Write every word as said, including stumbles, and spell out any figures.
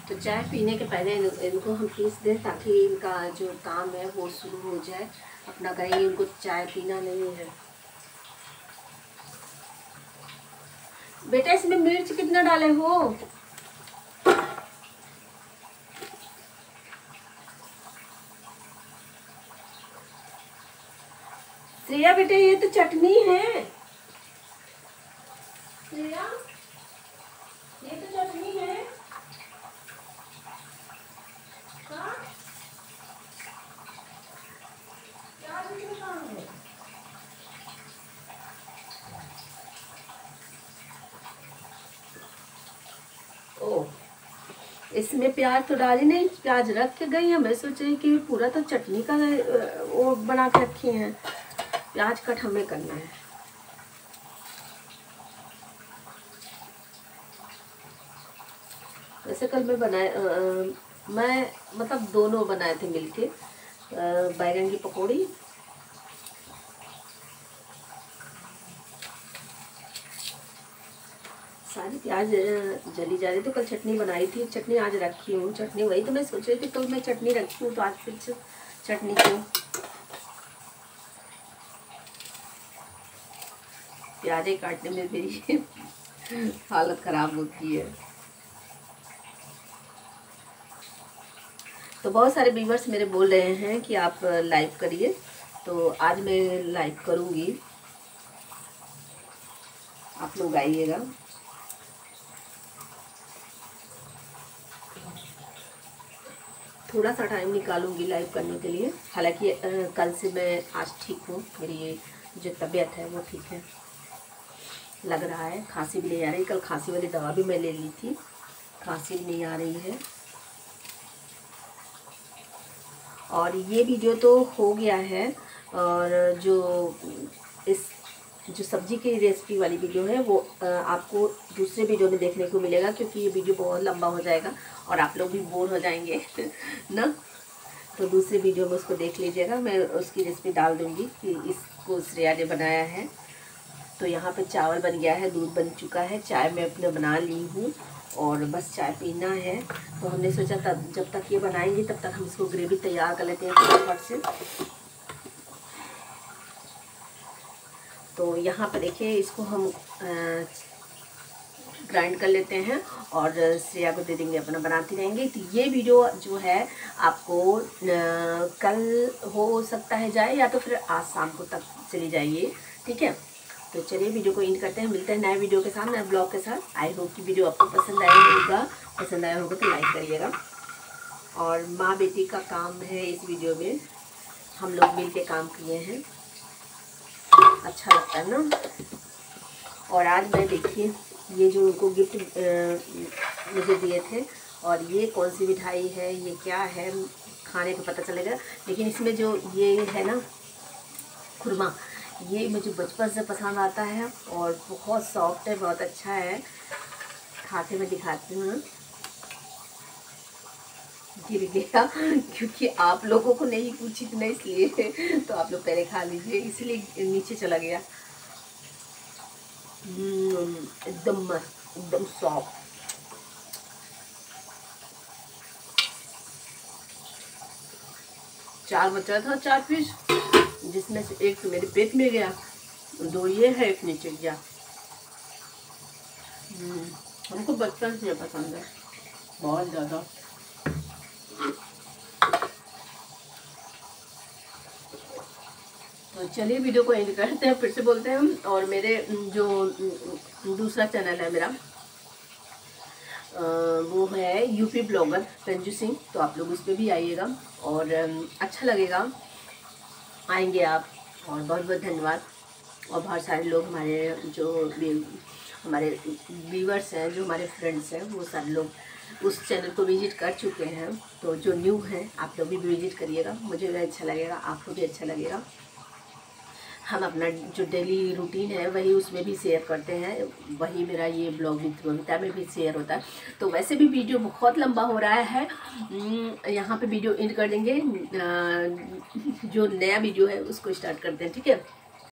तो चाय पीने के पहले इनको हम पीस दें ताकि इनका जो काम है वो शुरू हो जाए अपना, कहीं इनको चाय पीना नहीं है। बेटा इसमें मिर्च कितना डाले हो? श्रेया बेटे ये तो चटनी है। श्रेया ये तो चटनी है। हाँ क्या है? ओ इसमें प्याज तो डाली नहीं, प्याज रख के गई है। मैं सोच रही कि पूरा तो चटनी का वो बना के रखी हैं, प्याज कट हमें करना है। वैसे कल मैं बनाए मैं मतलब दोनों बनाए थे मिलके, बैगन की पकौड़ी सारी प्याज जली जा रही, तो कल चटनी बनाई थी, चटनी आज रखी हूँ। चटनी वही तो मैं सोच रही थी कल मैं चटनी रखी हूँ, तो आज फिर से चटनी क्यों। प्याजे काटने में मेरी हालत खराब होती है। तो बहुत सारे व्यूअर्स मेरे बोल रहे हैं कि आप लाइव करिए, तो आज मैं लाइव करूँगी, आप लोग आइएगा। थोड़ा सा टाइम निकालूंगी लाइव करने के लिए। हालांकि कल से मैं आज ठीक हूँ, मेरी ये जो तबीयत है वो ठीक है लग रहा है। खांसी भी नहीं आ रही, कल खांसी वाली दवा भी मैं ले ली थी, खांसी भी नहीं आ रही है। और ये वीडियो तो हो गया है, और जो इस जो सब्जी की रेसिपी वाली वीडियो है वो आपको दूसरे वीडियो में देखने को मिलेगा, क्योंकि ये वीडियो बहुत लंबा हो जाएगा और आप लोग भी बोर हो जाएंगे ना। तो दूसरे वीडियो में उसको देख लीजिएगा, मैं उसकी रेसिपी डाल दूँगी कि इसको श्रेया ने बनाया है। तो यहाँ पे चावल बन गया है, दूध बन चुका है, चाय मैं अपने बना ली हूँ और बस चाय पीना है। तो हमने सोचा तब जब तक ये बनाएंगे तब तक हम इसको ग्रेवी तैयार कर लेते हैं फटाफट से। तो यहाँ पर देखिए इसको हम ग्राइंड कर लेते हैं और श्रेया को दे देंगे, अपना बनाती रहेंगे। तो ये वीडियो जो है आपको आ, कल हो सकता है जाए, या तो फिर आज शाम को तक चली जाइए, ठीक है। तो चलिए वीडियो को एंड करते हैं, मिलते हैं नए वीडियो के साथ, नए ब्लॉग के साथ। आई होप कि वीडियो आपको पसंद आया होगा, पसंद आया होगा तो लाइक करिएगा। और माँ बेटी का काम है इस वीडियो में, हम लोग मिल के काम किए हैं, अच्छा लगता है ना। और आज मैं देखिए ये जो उनको गिफ्ट मुझे दिए थे, और ये कौन सी मिठाई है, ये क्या है खाने को पता चलेगा। लेकिन इसमें जो ये है ना खुरमा, ये मुझे बचपन से पसंद आता है और बहुत सॉफ्ट है, बहुत अच्छा है। खा के मैं दिखाती हूँ। गिर गया क्योंकि आप लोगों को नहीं पूछी थी ना, इसलिए तो आप लोग पहले खा लीजिए, इसलिए नीचे चला गया। एकदम मस्त, एकदम सॉफ्ट। चार बचा था, चार पीस, जिसमें से एक तो मेरे पेट में गया, दो ये है, एक नीचे गया। हमको बचपन से पसंद है बहुत ज़्यादा। तो चलिए वीडियो को एंड करते हैं, फिर से बोलते हैं हम। और मेरे जो दूसरा चैनल है मेरा, वो है यूपी ब्लॉगर रंजू सिंह, तो आप लोग उस पर भी आइएगा और अच्छा लगेगा, आएंगे आप। और बहुत बहुत धन्यवाद। और बहुत सारे लोग हमारे जो हमारे व्यूअर्स हैं, जो हमारे फ्रेंड्स हैं, वो सारे लोग उस चैनल को विजिट कर चुके हैं। तो जो न्यू है आप लोग भी विजिट करिएगा, मुझे भी अच्छा लगेगा, आपको भी अच्छा लगेगा। हम अपना जो डेली रूटीन है वही उसमें भी शेयर करते हैं, वही मेरा ये ब्लॉग विद बबीता में भी शेयर होता है। तो वैसे भी वीडियो बहुत लंबा हो रहा है, यहाँ पे वीडियो एंड कर देंगे, जो नया वीडियो है उसको स्टार्ट करते हैं, ठीक है।